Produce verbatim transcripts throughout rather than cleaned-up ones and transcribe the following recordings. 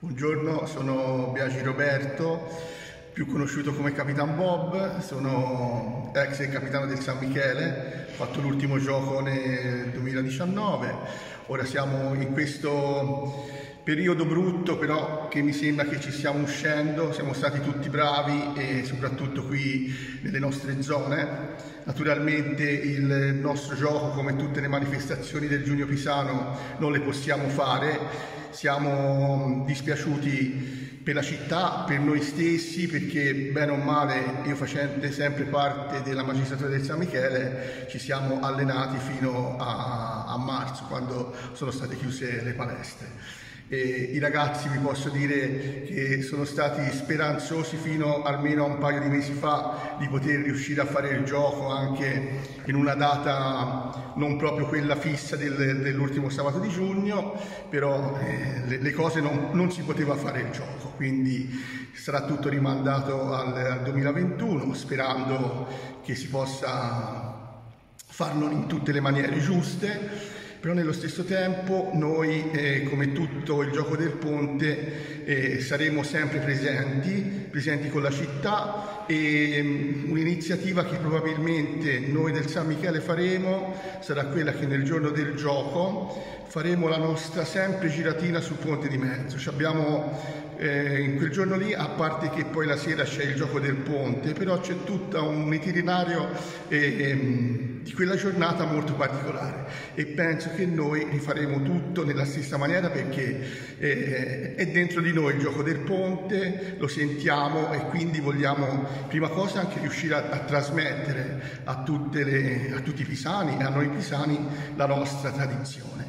Buongiorno, sono Biagi Roberto, più conosciuto come Capitan Bob, sono ex capitano del San Michele, ho fatto l'ultimo gioco nel duemiladiciannove, ora siamo in questo periodo brutto però che mi sembra che ci stiamo uscendo, siamo stati tutti bravi e soprattutto qui nelle nostre zone. Naturalmente il nostro gioco, come tutte le manifestazioni del Giugno Pisano, non le possiamo fare, siamo dispiaciuti per la città, per noi stessi, perché bene o male, io facendo sempre parte della magistratura del San Michele, ci siamo allenati fino a, a marzo, quando sono state chiuse le palestre. E i ragazzi, vi posso dire che sono stati speranzosi fino almeno a un paio di mesi fa di poter riuscire a fare il gioco anche in una data non proprio quella fissa del, dell'ultimo sabato di giugno, però eh, le, le cose non, non si poteva fare il gioco, quindi sarà tutto rimandato al, al duemilaventuno, sperando che si possa farlo in tutte le maniere giuste. Però nello stesso tempo noi, eh, come tutto il gioco del ponte, eh, saremo sempre presenti, presenti con la città, e um, un'iniziativa che probabilmente noi del San Michele faremo sarà quella che nel giorno del gioco faremo la nostra sempre giratina sul ponte di mezzo. Ci abbiamo eh, in quel giorno lì, a parte che poi la sera c'è il gioco del ponte, però c'è tutto un itinerario eh, eh, di quella giornata molto particolare e penso che noi rifaremo tutto nella stessa maniera, perché eh, è dentro di noi il gioco del ponte, lo sentiamo e quindi vogliamo prima cosa anche riuscire a, a trasmettere a, tutte le, a tutti i pisani e a noi pisani la nostra tradizione.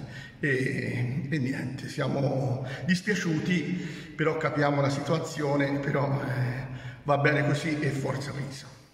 E, e niente, siamo dispiaciuti, però capiamo la situazione, però eh, va bene così e forza Pisa.